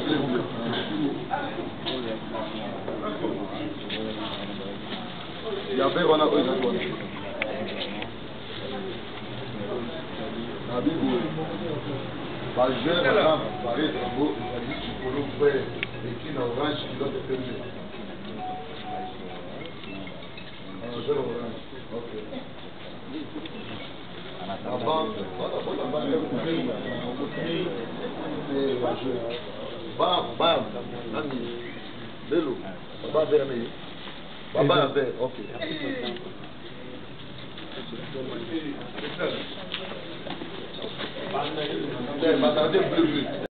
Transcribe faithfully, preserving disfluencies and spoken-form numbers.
Il y avait on a eux par jeune, madame, pareil, beau, pour nous faire et qui orange qui doit être fermé. Un jeune orange. Ok. Avant, bam, bam, ami, Bello, baba vers lui, baba vers, ok. Attendez, bleu, bleu.